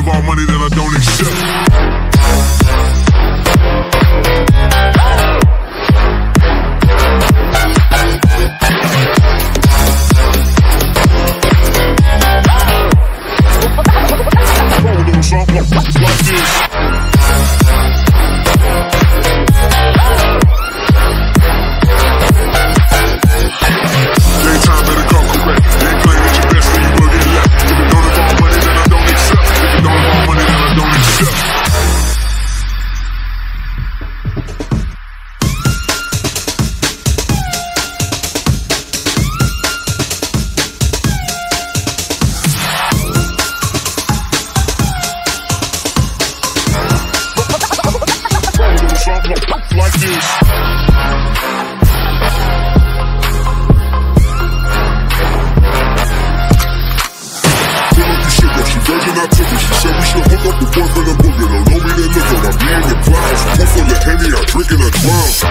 involve money that I don't accept. Like this. Daytime better come correct. They claim that you're best, then you will get left. If it don't involve money, then I don't accept. If it don't involve money, then I don't accept. Like this. She virgin, I took it. She said we should hook up before for the boogie. Don't know me, then look at I'm being the clouds. Full full of Henny, I drink and I drown.